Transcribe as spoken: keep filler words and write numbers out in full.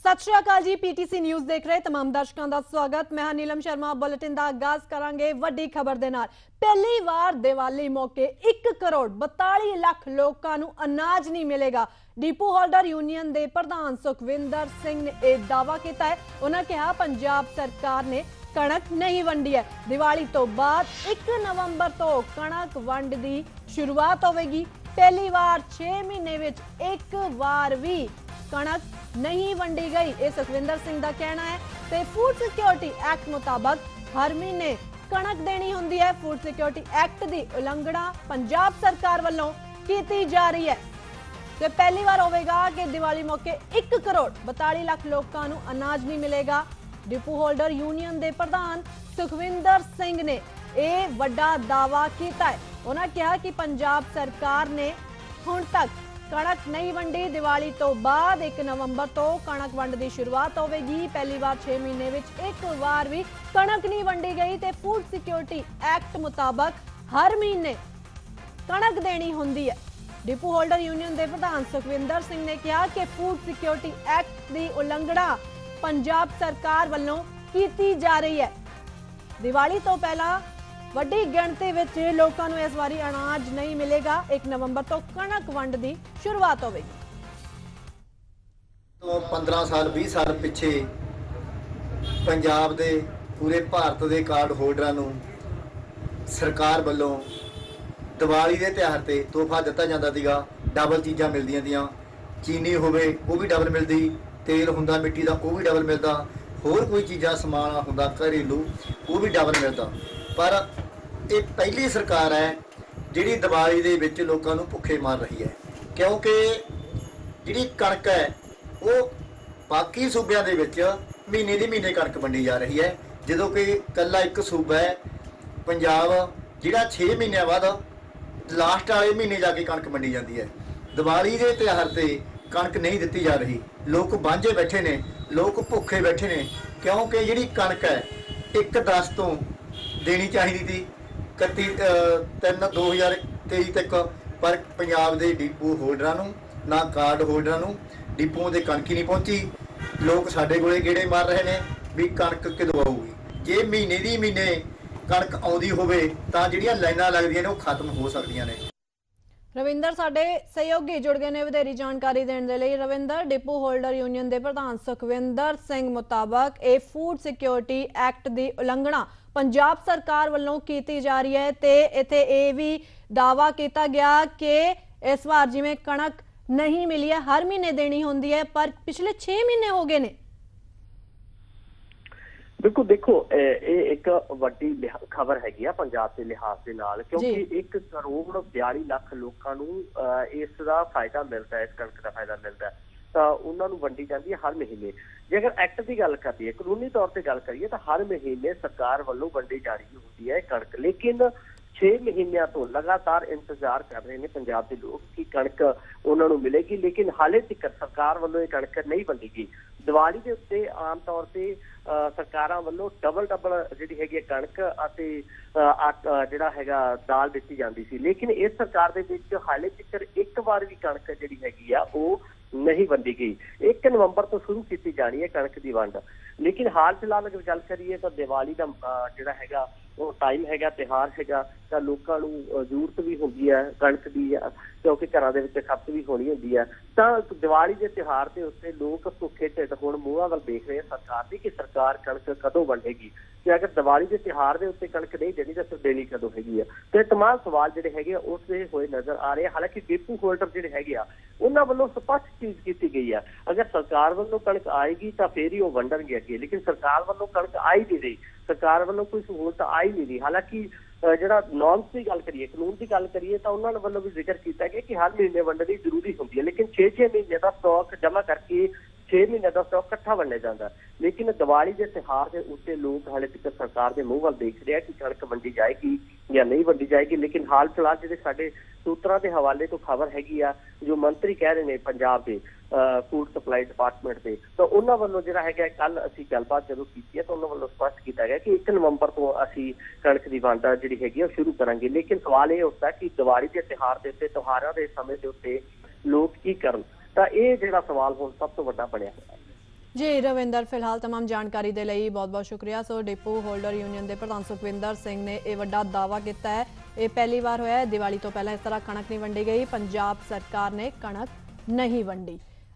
सत श्री अकाल जी। PTC news देख रहे तमाम दर्शकों का स्वागत। मैं नीलम शर्मा। बुलेटिन का आगाज करांगे वड्डी खबर दे नाल। पहली बार दिवाली मौके एक करोड़ बताली लाख लोगों को अनाज नहीं मिलेगा। डिपो होल्डर यूनियन के प्रधान सुखविंदर सिंह ने यह दावा किया है। उन्होंने कहा पंजाब सरकार ने कणक नहीं वंडी है। दिवाली तो बाद एक नवंबर तो कणक वंड की शुरुआत होगी। पहली बार छे महीने विच एक बार भी कणक नहीं वंडी गई, यह सुखविंदर सिंह का कहना है। ते फूड सिक्योरिटी एक्ट मुताबक हर महीने कणक देनी होंदी है। फूड सिक्योरिटी एक्ट की उलंघना पंजाब सरकार वालों की जा रही है। तो पहली बार होगा कि दिवाली मौके एक करोड़ बताली लाख लोगों को अनाज नहीं मिलेगा। डिपो होल्डर यूनियन के प्रधान सुखविंदर सिंह ने यह बड़ा दावा किया है। उन्होंने कहा कि पंजाब सरकार ने हुण तक कणक नहीं वंडी। दिवाली तो बाद एक नवंबर तो कणक वंड की शुरुआत होगी। पहली बार छे महीने विच एक बार भी कणक नहीं वंडी गई। तो फूड सिक्योरिटी एक्ट मुताबक हर महीने कणक देनी होंदी है। डिपो होल्डर यूनियन के प्रधान सुखविंदर सिंह ने कहा कि फूड सिक्योरिटी एक्ट की उलंघना पंजाब सरकार वालों की जा रही है। दिवाली तो पहला वड्डी गिणती विच लोकां नूं इस वारी अनाज नहीं मिलेगा। एक नवंबर तो कणक वंड की शुरुआत होगी। तो पंद्रह साल बीस साल पिछे पंजाब दे पूरे भारत के कार्ड होल्डरां नूं सरकार वालों दिवाली के त्यौहार ते तोहफा दिता जाता सीगा। डबल चीज़ां मिलदियां दियां, चीनी होवे वो भी डबल मिलती, तेल हुंदा मिट्टी का वो भी डबल मिलता, होर कोई चीज़ां समान हुंदा घरेलू वो भी डबल मिलता। पर ये पहली सरकार है जिहड़ी दिवाली दे विच लोकां नूं भुखे मार रही है। क्योंकि जिहड़ी कणक है वो बाकी सूबिਆਂ ਦੇ ਵਿੱਚ महीने ਦੀ महीने कणक वंडी जा रही है, ਜਦੋਂ कि कल्ला एक सूबा है पंजाब जिहड़ा छे महीनों बाद लास्ट वाले महीने जाके कणक वंडी जाती है। दिवाली के त्यौहार से कणक नहीं दी जा रही। लोग बांझे बैठे ने, लोग भुखे बैठे ने। क्योंकि जिहड़ी कणक है एक दस तो देनी चाहिए थी इकती तीन दो हज़ार तेईस तक, पर पंजाब के डिपो होल्डरां नूं ना कार्ड होल्डरां नूं डिपों ते कणक ही नहीं पहुंची। लोग साडे कोले गेड़े मार रहे ने भी कणक कदों आऊगी। जे महीने दी महीने कणक आउंदी होवे तां जिहड़ियां लाइनां लगदियां ने वो खत्म हो सकदियां ने। रविंदर साडे सहयोगी जुड़ गए ने वधेरी जानकारी देने के लिए। रविंदर, डिपो होल्डर यूनियन के प्रधान सुखविंदर सिंह मुताबक ए फूड सिक्योरिटी एक्ट की उलंघना पंजाब सरकार वालों की जा रही है। ते इत्थे ये भी दावा किया गया कि इस बार जिवें कणक नहीं मिली है, हर महीने देनी होंदी है, पर पिछले छे महीने हो गए ने। बिल्कुल, देखो ये एक वड्डी खबर हैगी आ पंजाब के लिहाज के नाल, क्योंकि एक करोड़ बयाली लाख लोगों को इसका फायदा मिलता है, इस कणक का फायदा मिलता है। तो उन्होंने वंडी जाती है हर महीने। जे अगर एक्ट की गल करिए, कानूनी तौर पर गल करिए, तो हर महीने सरकार वालों वंडी जा रही होती है कणक। लेकिन छे महीनों तो लगातार इंतजार कर रहे हैं पंजाब के लोग कि कणक उन्होंने मिलेगी, लेकिन हाले तक सरकार वालों ये कणक नहीं वंडी गई। दिवाली के उत्ते आम तौर पर सरकारां वालों डबल डबल जिहड़ी हैगी कणक अते जिहड़ा हैगा दाल दित्ती जाती सी, लेकिन इस सरकार दे विच हाले तक एक बार भी कणक जिहड़ी हैगी आ वो नहीं वंडी गई। एक नवंबर तो शुरू की जानी है कणक की वंड। लेकिन हाल फिलहाल अगर गल करिए तो दिवाली का जिहड़ा हैगा वो टाइम हैगा, तिहार हैगा, तो लोगों को जरूरत भी होंदी है कणक की, क्योंकि घरों के विच खपत भी होनी होंदी है। तो दिवाली के त्यौहार के उत्ते लोग भुखे ढिड हुण मूंहां वल देख रहे हैं सरकार की कि सरकार कणक कदों वंडेगी। कि अगर दिवाली के त्यौहार के उत्ते कणक नहीं देनी तो फिर देनी कदों हैगी है। तो तमाम सवाल जिहड़े हैगे उठदे होए नज़र आ रहे हैं। हालांकि डिपो होल्डर जिहड़े हैगे आ उन्हां वल्लों स्पष्ट चीज़ की गई है, अगर सरकार वालों कणक आएगी तो फिर ही वो वंडणगे अगे। लेकिन सरकार वालों कणक आई नहीं रही, सरकार वालों कोई सहूलत आई नहीं रही। हालांकि जिहड़ा नॉर्म्स की गल करिए, कानून की गल करिए, तो उन्होंने वालों भी जिक्र किया गया कि हर महीने वंडनी जरूरी होंगी है। लेकिन छे छे महीने का स्टॉक जमा करके छे महीने का स्टॉक इकट्ठा वंडिया जाता है। लेकिन दिवाली के त्यौहार के उत्ते लोग हाले तक सरकार के मूँह वाल देख रहे हैं कि कणक वंडी जाएगी या नहीं वंडी जाएगी। लेकिन हाल फिलहाल जिहड़े साडे सूत्रां के हवाले तो खबर हैगी आ, जो मंत्री कह रहे हैं पंजाब के फूड सप्लाई डिपार्टमेंट से, तो उन्होंने वालों जिहड़ा हैगा कल असीं गलबात जदों कीती है तो उन्होंने वालों स्पष्ट किया गया कि एक नवंबर तो असीं कणक की वंड जिहड़ी हैगी वो शुरू करांगे। लेकिन सवाल ये उठदा कि दिवाली के त्यौहार के उत्ते त्यौहारां के समय के उत्ते लोग की करन, तो ये जिहड़ा सवाल हुण सब तो वड्डा बनिया है। जी रविंदर, फिलहाल तमाम जानकारी के लिए बहुत बहुत शुक्रिया। सो डिपो होल्डर यूनियन के प्रधान सुखविंदर सिंह ने यह वड्डा दावा किया है। ये पहली बार होया है, दिवाली तो पहले इस तरह कणक नहीं वंडी गई, पंजाब सरकार ने कणक नहीं वंडी।